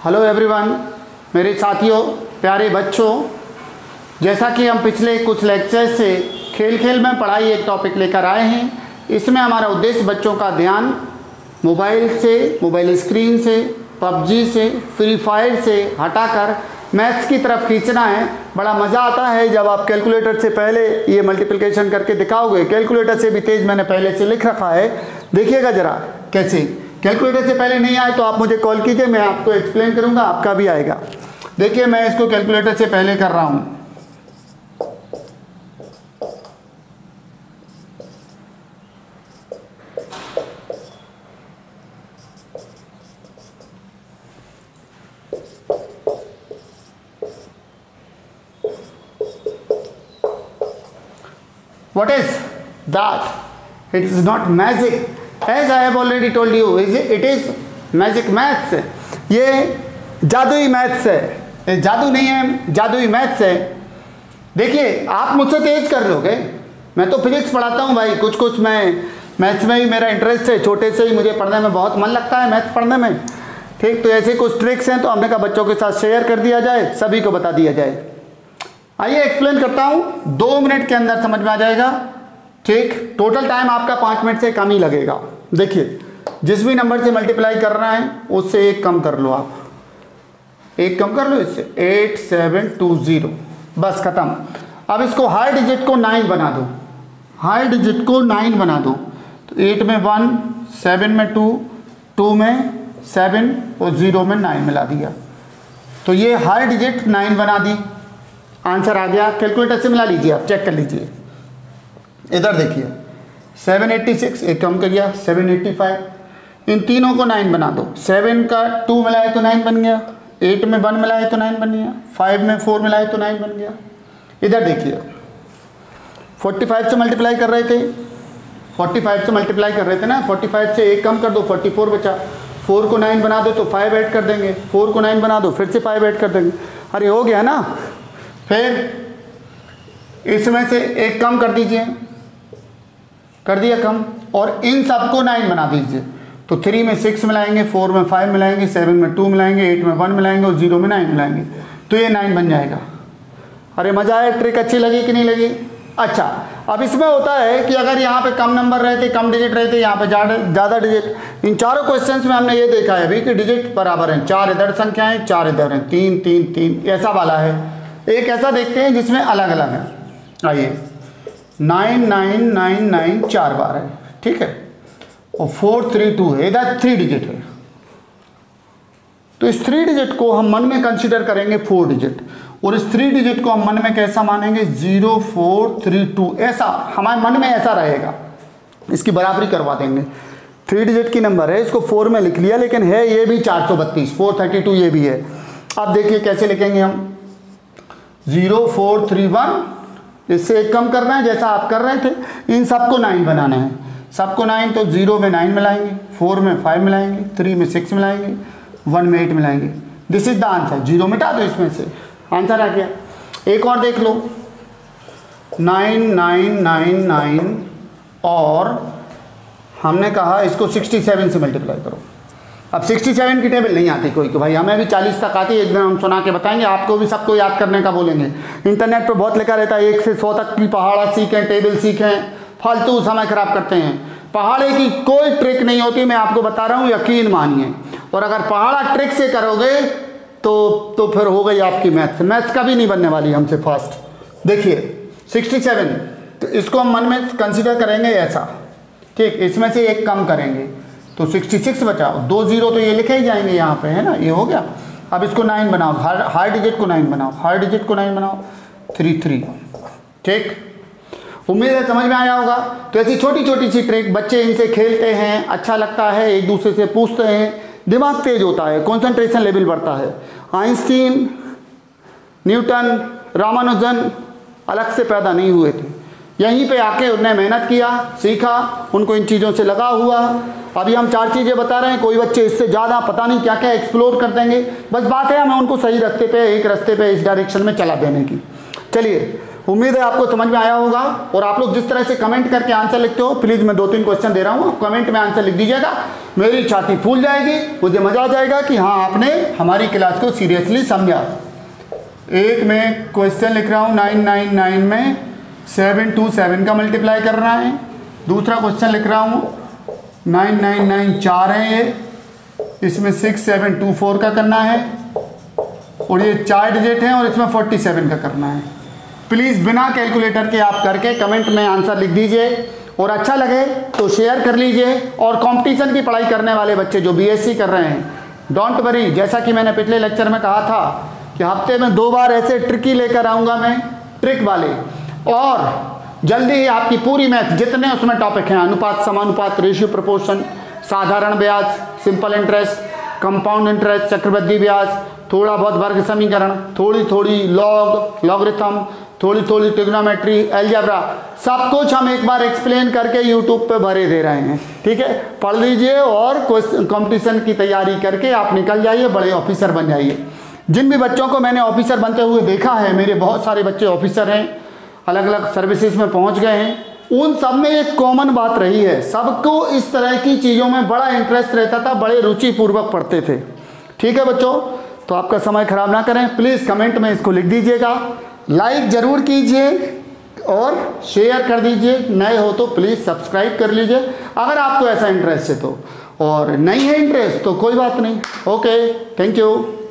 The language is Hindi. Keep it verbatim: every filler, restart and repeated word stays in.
हेलो एवरीवन, मेरे साथियों, प्यारे बच्चों, जैसा कि हम पिछले कुछ लेक्चर से खेल खेल में पढ़ाई एक टॉपिक लेकर आए हैं। इसमें हमारा उद्देश्य बच्चों का ध्यान मोबाइल से, मोबाइल स्क्रीन से, पबजी से, फ्री फायर से हटाकर मैथ्स की तरफ खींचना है। बड़ा मज़ा आता है जब आप कैलकुलेटर से पहले ये मल्टीप्लिकेशन करके दिखाओगे। कैलकुलेटर से भी तेज़ मैंने पहले से लिख रखा है, देखिएगा ज़रा कैसे। कैलकुलेटर से पहले नहीं आए तो आप मुझे कॉल कीजिए, मैं आपको एक्सप्लेन करूँगा, आपका भी आएगा। देखिए मैं इसको कैलकुलेटर से पहले कर रहा हूँ। What is that? It is not magic. As I have already told you, it is magic maths. ये जादुई मैथ्स है। ये जादू नहीं है, जादुई मैथ्स है। देखिए आप मुझसे तेज कर लोगे, मैं तो फिजिक्स पढ़ाता हूँ भाई, कुछ कुछ मैं मैथ्स में ही मेरा इंटरेस्ट है। छोटे से ही मुझे पढ़ने में बहुत मन लगता है, मैथ्स पढ़ने में। ठीक, तो ऐसे कुछ ट्रिक्स हैं तो हमने कहा बच्चों के साथ शेयर कर दिया जाए, सभी को बता दिया जाए। आइए एक्सप्लेन करता हूँ, दो मिनट के अंदर समझ में आ जाएगा। ठीक, टोटल टाइम आपका पाँच मिनट से कम ही लगेगा। देखिए जिस भी नंबर से मल्टीप्लाई करना है उससे एक कम कर लो, आप एक कम कर लो इससे, एट सेवन टू ज़ीरो, बस ख़त्म। अब इसको हाई डिजिट को नाइन बना दो, हाई डिजिट को नाइन बना दो। तो एट में वन, सेवन में टू, टू में सेवन और ज़ीरो में नाइन मिला दिया, तो ये हाई डिजिट नाइन बना दी। आंसर आ गया। कैलकुलेटर से मिला लीजिए, आप चेक कर लीजिए। इधर देखिए सेवन एट्टी सिक्स, एक कम करिए, सेवन एट्टी फाइव। इन तीनों को नाइन बना दो। सेवन का टू मिलाए तो नाइन बन गया, एट में वन मिलाए तो नाइन बन गया, फाइव में फोर मिलाए तो नाइन बन गया। इधर देखिए फोर्टी फाइव से मल्टीप्लाई कर रहे थे, फोर्टी फाइव से मल्टीप्लाई कर रहे थे ना, फोर्टी फाइव से एक कम कर दो, फोर्टी फोर बचा। फोर को नाइन बना दो तो फाइव ऐड कर देंगे, फोर को नाइन बना दो फिर से फाइव ऐड कर देंगे। अरे हो गया ना। फिर इसमें से एक कम कर दीजिए, कर दिया कम, और इन सबको नाइन बना दीजिए। तो थ्री में सिक्स मिलाएंगे, फोर में फाइव मिलाएंगे, सेवन में टू मिलाएंगे, एट में वन मिलाएंगे और जीरो में नाइन मिलाएंगे, तो ये नाइन बन जाएगा। अरे मज़ा आया, ट्रिक अच्छी लगी कि नहीं लगी? अच्छा, अब इसमें होता है कि अगर यहाँ पे कम नंबर रहते, कम डिजिट रहते, यहाँ पे ज़्यादा डिजिट। इन चारों क्वेश्चंस में हमने ये देखा है अभी कि डिजिट बराबर हैं, चार इधर संख्याएँ, चार इधर हैं, तीन तीन तीन, ऐसा वाला है। एक ऐसा देखते हैं जिसमें अलग अलग है। आइए, नाइन नाइन नाइन नाइन चार बार है, ठीक है, और फोर थ्री टू है, इधर थ्री डिजिट है। तो इस थ्री डिजिट को हम मन में कंसीडर करेंगे फोर डिजिट, और इस थ्री डिजिट को हम मन में कैसा मानेंगे? जीरो फोर थ्री टू, ऐसा हमारे मन में ऐसा रहेगा। इसकी बराबरी करवा देंगे। थ्री डिजिट की नंबर है, इसको फोर में लिख लिया, लेकिन है ये भी चार सौ बत्तीस, फोर थर्टी टू ये भी है। अब देखिए कैसे लिखेंगे हम, ज़ीरो फोर थ्री वन, इससे एक कम करना है जैसा आप कर रहे थे। इन सबको नाइन बनाना है, सबको नाइन, तो ज़ीरो में नाइन मिलाएंगे, फोर में फाइव मिलाएंगे, थ्री में सिक्स मिलाएंगे, वन में एट मिलाएंगे। This is the answer. Zero मिटा दो इसमें से, आंसर आ गया। एक और देख लो, नाइन नाइन नाइन नाइन, और हमने कहा इसको सिक्सटी सेवन से मल्टीप्लाई करो। अब सिक्सटी सेवन की टेबल नहीं आती कोई को भाई, हमें भी चालीस तक आती है, एक दिन हम सुना के बताएंगे, आपको भी सबको याद करने का बोलेंगे। इंटरनेट पर बहुत लिखा रहता है एक से सौ तक की पहाड़ा सीखें, टेबल सीखें, फालतू समय खराब करते हैं। पहाड़े की कोई ट्रिक नहीं होती, मैं आपको बता रहा हूँ, यकीन मानिए। और अगर पहाड़ा ट्रिक से करोगे तो तो फिर हो गई आपकी मैथ्स, मैथ्स का भी नहीं बनने वाली हमसे फास्ट। देखिए सिक्सटी सेवन, तो इसको हम मन में कंसिडर करेंगे ऐसा, ठीक, इसमें से एक कम करेंगे तो सिक्सटी सिक्स बचा, दो जीरो तो ये लिखे ही जाएंगे यहाँ पे, है ना, ये हो गया। अब इसको नाइन बनाओ, हार हाई डिजिट को नाइन बनाओ, हाई डिजिट को नाइन बनाओ, थ्री थ्री, ठीक। उम्मीद है समझ में आया होगा। तो ऐसी छोटी छोटी सी ट्रिक, बच्चे इनसे खेलते हैं, अच्छा लगता है, एक दूसरे से पूछते हैं, दिमाग तेज होता है, कॉन्सेंट्रेशन लेवल बढ़ता है। आइंस्टीन, न्यूटन, रामानुजन अलग से पैदा नहीं हुए थे, यहीं पे आके उन्होंने मेहनत किया, सीखा, उनको इन चीज़ों से लगा हुआ। अभी हम चार चीज़ें बता रहे हैं, कोई बच्चे इससे ज़्यादा पता नहीं क्या क्या एक्सप्लोर कर देंगे। बस बात है हमें उनको सही रास्ते पे, एक रास्ते पे, इस डायरेक्शन में चला देने की। चलिए उम्मीद है आपको समझ में आया होगा। और आप लोग जिस तरह से कमेंट करके आंसर लिखते हो, प्लीज़ मैं दो तीन क्वेश्चन दे रहा हूँ, कमेंट में आंसर लिख दीजिएगा, मेरी छाती फूल जाएगी, मुझे मज़ा आ जाएगा कि हाँ आपने हमारी क्लास को सीरियसली समझा। एक में क्वेश्चन लिख रहा हूँ, नाइन नाइन नाइन में सेवन टू सेवन का मल्टीप्लाई करना है। दूसरा क्वेश्चन लिख रहा हूँ, नाइन नाइन नाइन चार है ये, इसमें सिक्स सेवन टू फोर का करना है, और ये चार डिजिट हैं और इसमें फोर्टी सेवन का करना है। प्लीज़ बिना कैलकुलेटर के आप करके कमेंट में आंसर लिख दीजिए, और अच्छा लगे तो शेयर कर लीजिए। और कंपटीशन की पढ़ाई करने वाले बच्चे जो बीएससी कर रहे हैं, डोंट वरी, जैसा कि मैंने पिछले लेक्चर में कहा था कि हफ्ते में दो बार ऐसे ट्रिकी लेकर आऊँगा मैं, ट्रिक वाले, और जल्दी ही आपकी पूरी मैथ जितने उसमें टॉपिक हैं, अनुपात, समानुपात, रेशियो, प्रोपोर्शन, साधारण ब्याज, सिंपल इंटरेस्ट, कंपाउंड इंटरेस्ट, चक्रवृद्धि ब्याज, थोड़ा बहुत वर्ग समीकरण, थोड़ी थोड़ी लॉग, लॉगरिथम, थोड़ी थोड़ी ट्रिग्नोमेट्री, अलजेब्रा, सब कुछ हम एक बार एक्सप्लेन करके यूट्यूब पे भरे दे रहे हैं। ठीक है, पढ़ लीजिए और कंपटीशन की तैयारी करके आप निकल जाइए, बड़े ऑफिसर बन जाइए। जिन भी बच्चों को मैंने ऑफिसर बनते हुए देखा है, मेरे बहुत सारे बच्चे ऑफिसर हैं, अलग अलग सर्विसेज में पहुंच गए हैं, उन सब में एक कॉमन बात रही है, सबको इस तरह की चीज़ों में बड़ा इंटरेस्ट रहता था, बड़े रुचिपूर्वक पढ़ते थे। ठीक है बच्चों, तो आपका समय खराब ना करें, प्लीज़ कमेंट में इसको लिख दीजिएगा, लाइक ज़रूर कीजिए और शेयर कर दीजिए, नए हो तो प्लीज़ सब्सक्राइब कर लीजिए अगर आपको ऐसा इंटरेस्ट है तो, और नहीं है इंटरेस्ट तो कोई बात नहीं। Okay, thank you.